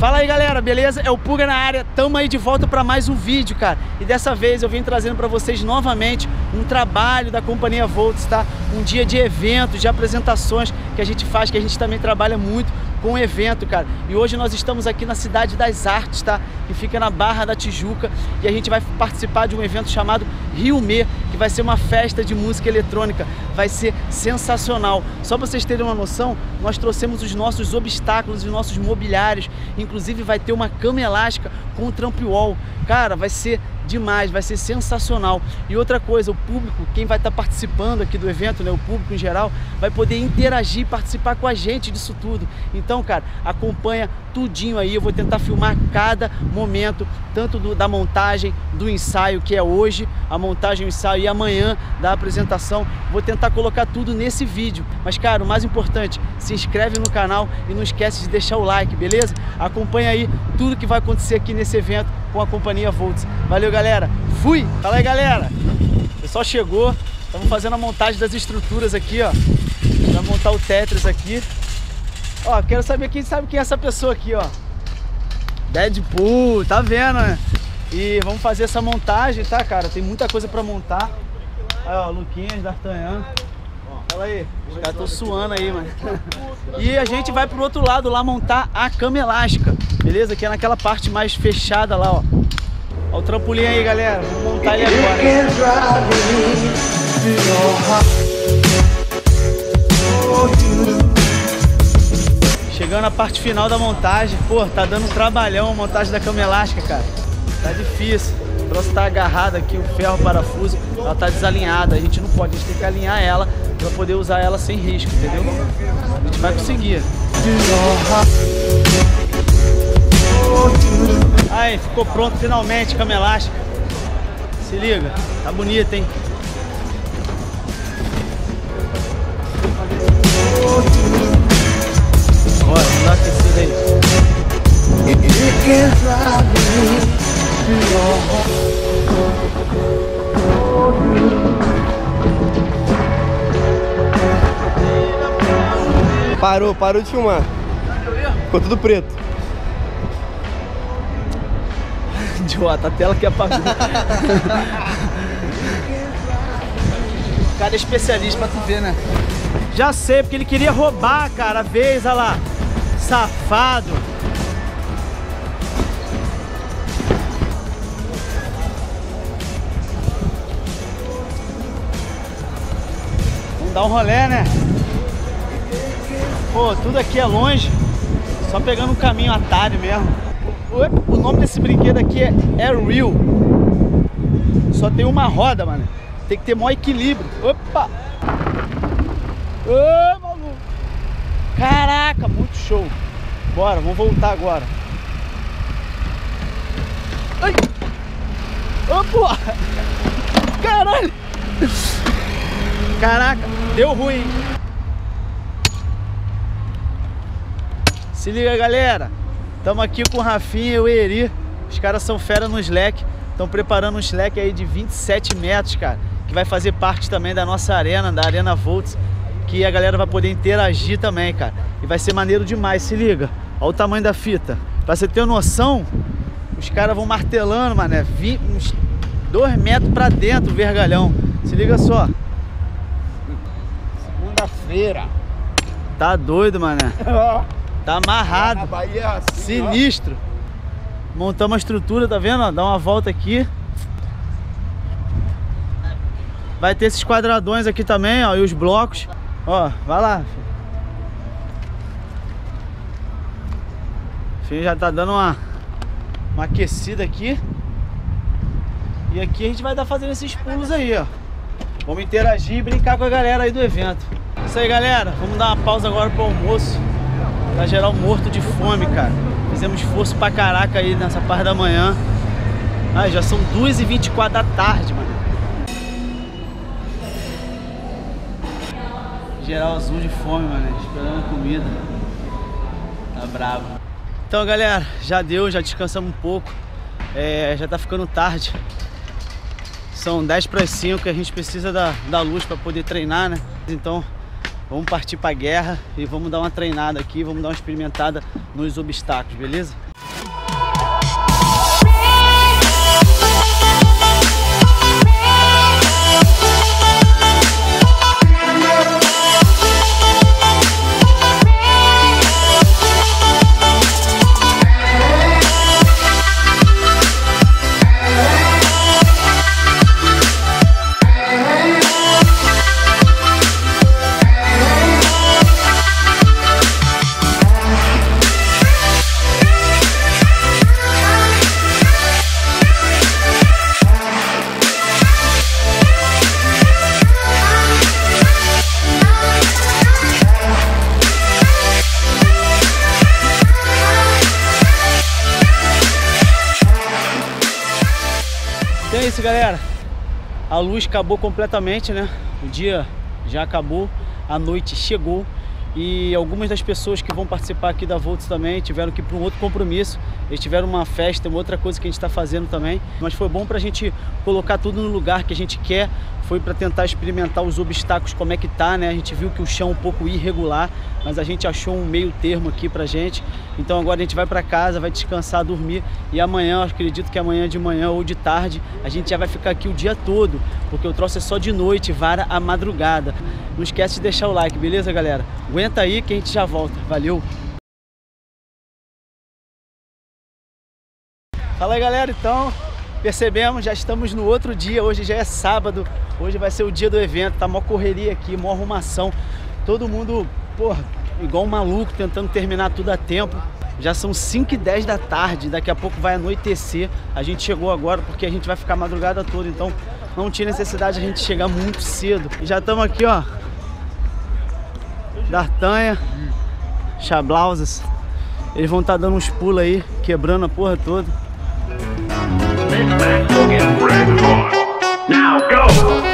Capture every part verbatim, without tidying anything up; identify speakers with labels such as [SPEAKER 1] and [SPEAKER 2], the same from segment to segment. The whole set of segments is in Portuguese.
[SPEAKER 1] Fala aí, galera, beleza? É o Puga na área, tamo aí de volta para mais um vídeo, cara. E dessa vez eu vim trazendo para vocês novamente um trabalho da Companhia Volts, tá? Um dia de eventos, de apresentações que a gente faz, que a gente também trabalha muito com evento, cara. E hoje nós estamos aqui na Cidade das Artes, tá? Que fica na Barra da Tijuca, e a gente vai participar de um evento chamado Rio Me, que vai ser uma festa de música eletrônica. Vai ser sensacional. Só pra vocês terem uma noção, nós trouxemos os nossos obstáculos e os nossos mobiliários. Inclusive vai ter uma cama elástica com trampiwall. Cara, vai ser demais, vai ser sensacional. E outra coisa, o público, quem vai estar participando aqui do evento, né, o público em geral, vai poder interagir e participar com a gente disso tudo. Então, cara, acompanha tudinho aí. Eu vou tentar filmar cada momento, tanto do, da montagem, do ensaio, que é hoje, a montagem, o ensaio, e amanhã da apresentação. Vou tentar colocar tudo nesse vídeo. Mas, cara, o mais importante, se inscreve no canal e não esquece de deixar o like, beleza? Acompanha aí tudo que vai acontecer aqui nesse evento com a Companhia Volts. Valeu, galera. Fui! Fala aí, galera. O pessoal chegou. Estamos fazendo a montagem das estruturas aqui, ó. Pra montar o Tetris aqui. Ó, quero saber quem sabe quem é essa pessoa aqui, ó. Deadpool, tá vendo, né? E vamos fazer essa montagem, tá, cara? Tem muita coisa pra montar. Aí, ó, Luquinhas, D'Artagnan. Fala aí, os caras estão suando aí, mano. E a gente vai pro outro lado lá montar a cama elástica, beleza? Que é naquela parte mais fechada lá, ó. Ó o trampolim aí, galera. Vamos montar ele agora, hein? Chegando na parte final da montagem. Pô, tá dando um trabalhão a montagem da cama elástica, cara. Tá difícil. O troço tá agarrado aqui, o ferro, o parafuso, ela tá desalinhada. A gente não pode, a gente tem que alinhar ela pra poder usar ela sem risco, entendeu? A gente vai conseguir. Aí, ficou pronto finalmente, cama elástica. Se liga, tá bonita, hein? Bora, vamos dar aquecida aí.
[SPEAKER 2] Parou, parou de filmar. Ficou tudo preto.
[SPEAKER 1] Idiota, a tela que apagou. O cara é especialista pra tu ver, né? Já sei, porque ele queria roubar, cara, a vez, olha lá. Safado. Vamos dar um rolê, né? Pô, tudo aqui é longe. Só pegando um caminho atalho mesmo. O nome desse brinquedo aqui é Airwheel. Só tem uma roda, mano. Tem que ter maior equilíbrio. Opa! Ô, maluco! Caraca, muito show. Bora, vamos voltar agora. Ai! Ô, porra! Caralho! Caraca, deu ruim. Se liga, galera. Estamos aqui com o Rafinha e o Eri. Os caras são fera no slack. Estão preparando um slack aí de vinte e sete metros, cara. Que vai fazer parte também da nossa arena, da Arena Volts. Que a galera vai poder interagir também, cara. E vai ser maneiro demais, se liga. Olha o tamanho da fita. Pra você ter noção, os caras vão martelando, mané. Uns dois metros pra dentro o vergalhão. Se liga só.
[SPEAKER 2] Segunda-feira.
[SPEAKER 1] Tá doido, mané. Tá amarrado.
[SPEAKER 2] Na Bahia, assim,
[SPEAKER 1] sinistro. Ó. Montamos a estrutura, tá vendo? Dá uma volta aqui. Vai ter esses quadradões aqui também, ó. E os blocos. Ó, vai lá. O filho já tá dando uma, uma aquecida aqui. E aqui a gente vai estar fazendo esses pulos aí, ó. Vamos interagir e brincar com a galera aí do evento. Isso aí, galera. Vamos dar uma pausa agora pro almoço. Tá geral morto de fome, cara. Fizemos esforço pra caraca aí nessa parte da manhã. Ah, já são duas e vinte e quatro da tarde, mano. Geral azul de fome, mano. Esperando comida. Tá bravo. Então, galera, já deu, já descansamos um pouco. É, já tá ficando tarde. São dez para as cinco, a gente precisa da, da luz para poder treinar, né? Então vamos partir para a guerra e vamos dar uma treinada aqui, vamos dar uma experimentada nos obstáculos, beleza? galera, a luz acabou completamente, né? O dia já acabou, a noite chegou. E algumas das pessoas que vão participar aqui da Volts também tiveram que ir para um outro compromisso. Eles tiveram uma festa, uma outra coisa que a gente está fazendo também. Mas foi bom para a gente colocar tudo no lugar que a gente quer. Foi para tentar experimentar os obstáculos, como é que tá, né? A gente viu que o chão é um pouco irregular, mas a gente achou um meio termo aqui pra gente. Então agora a gente vai para casa, vai descansar, dormir. E amanhã, eu acredito que amanhã de manhã ou de tarde, a gente já vai ficar aqui o dia todo, porque o troço é só de noite, vara a madrugada. Não esquece de deixar o like, beleza, galera? Aguenta aí que a gente já volta. Valeu! Fala aí, galera, então, percebemos, já estamos no outro dia, hoje já é sábado, hoje vai ser o dia do evento, tá mó correria aqui, mó arrumação, todo mundo, porra, igual um maluco, tentando terminar tudo a tempo. Já são cinco e dez da tarde, daqui a pouco vai anoitecer, a gente chegou agora porque a gente vai ficar a madrugada toda, então não tinha necessidade de a gente chegar muito cedo. E já estamos aqui, ó, D'Artagnan, Chablausas, eles vão estar dando uns pulos aí, quebrando a porra toda.
[SPEAKER 3] Now go!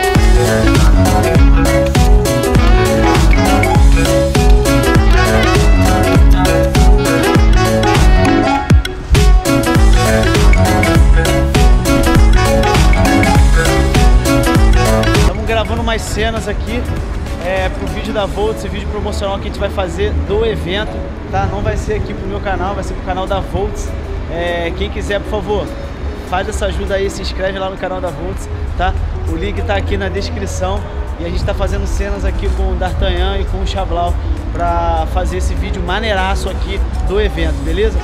[SPEAKER 1] Estamos gravando umas cenas aqui é, pro vídeo da Volts, vídeo promocional que a gente vai fazer do evento, tá? Não vai ser aqui pro meu canal, vai ser pro canal da Volts. É, quem quiser, por favor, faz essa ajuda aí, se inscreve lá no canal da Volts, tá? O link tá aqui na descrição e a gente tá fazendo cenas aqui com o D'Artagnan e com o Chablau pra fazer esse vídeo maneiraço aqui do evento, beleza?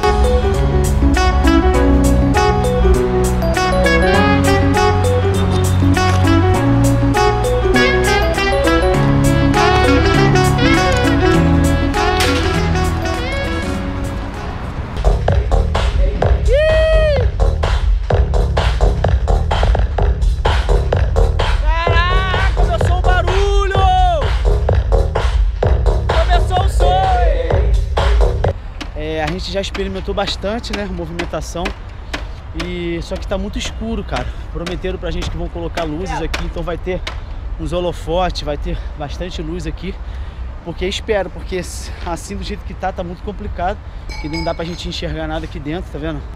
[SPEAKER 1] A gente já experimentou bastante, né, movimentação, e só que tá muito escuro, cara. Prometeram pra gente que vão colocar luzes aqui, então vai ter uns holofotes, vai ter bastante luz aqui, porque espero, porque assim do jeito que tá, tá muito complicado, que não dá pra gente enxergar nada aqui dentro, tá vendo?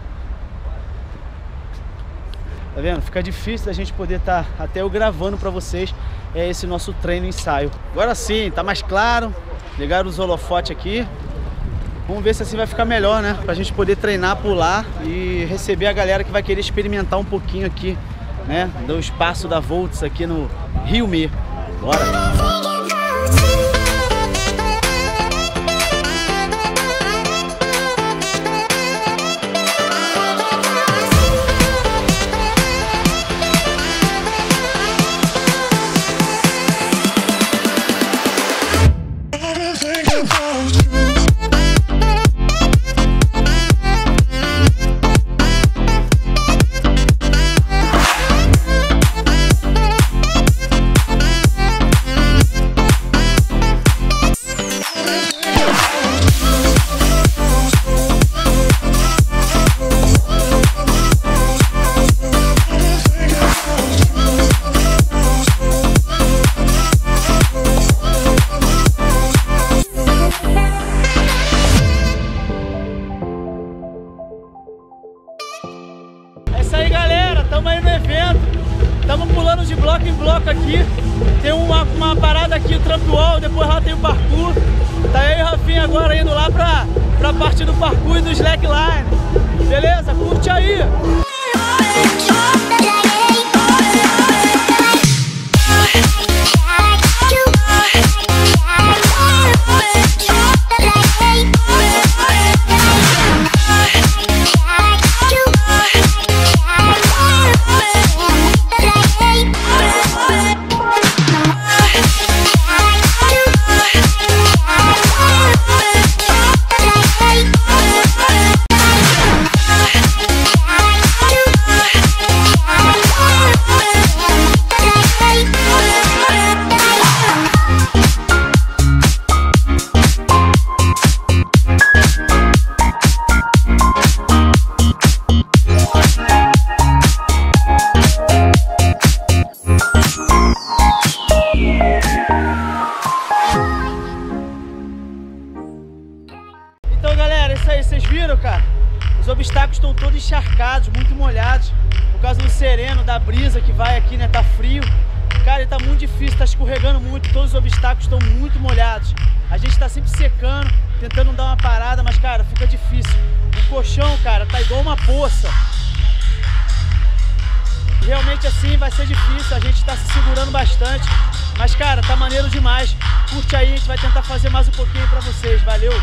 [SPEAKER 1] Tá vendo? Fica difícil da gente poder estar, tá, até eu gravando pra vocês, é esse nosso treino ensaio. Agora sim, tá mais claro, ligaram os holofotes aqui. Vamos ver se assim vai ficar melhor, né? Pra gente poder treinar, pular e receber a galera que vai querer experimentar um pouquinho aqui, né? Do espaço da Volts aqui no Rio Me. Bora! Estamos pulando de bloco em bloco aqui. Tem uma, uma parada aqui, o Trump Wall, depois lá tem o parkour. Tá eu e o Rafinha agora indo lá pra, pra parte do parkour e do slackline. Beleza? Curte aí! Então, galera, é isso aí, vocês viram, cara? Os obstáculos estão todos encharcados, muito molhados, por causa do sereno, da brisa que vai aqui, né? Tá frio. Cara, ele tá muito difícil, tá escorregando muito, todos os obstáculos estão muito molhados. A gente tá sempre secando, tentando dar uma parada, mas, cara, fica difícil. O colchão, cara, tá igual uma poça. Realmente assim vai ser difícil, a gente tá se segurando bastante. Mas, cara, tá maneiro demais. Curte aí, a gente vai tentar fazer mais um pouquinho pra vocês. Valeu!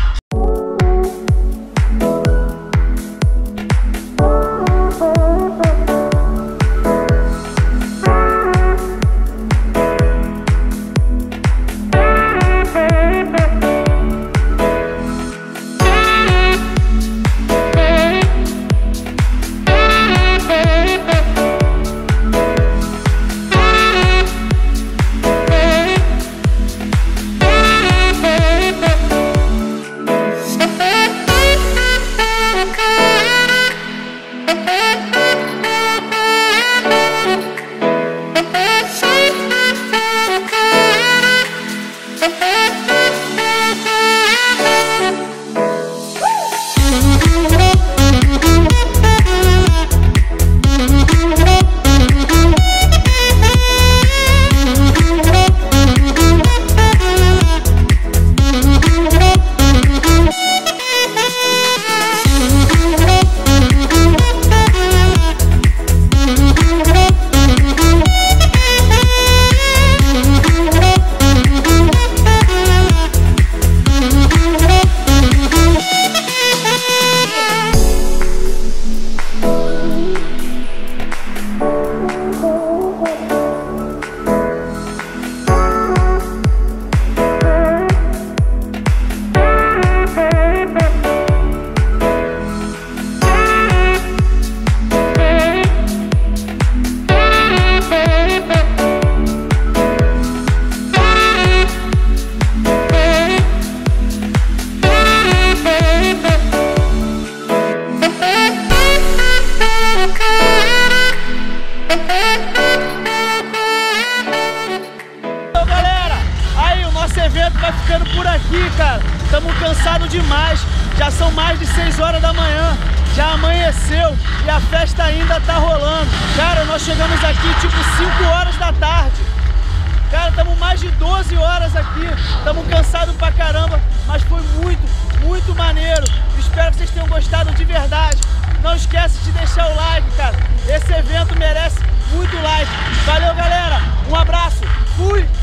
[SPEAKER 1] Vai ficando por aqui, cara. Estamos cansados demais. Já são mais de seis horas da manhã. Já amanheceu e a festa ainda tá rolando. Cara, nós chegamos aqui tipo cinco horas da tarde. Cara, estamos mais de doze horas aqui. Estamos cansados pra caramba, mas foi muito, muito maneiro. Espero que vocês tenham gostado de verdade. Não esquece de deixar o like, cara. Esse evento merece muito like. Valeu, galera. Um abraço. Fui!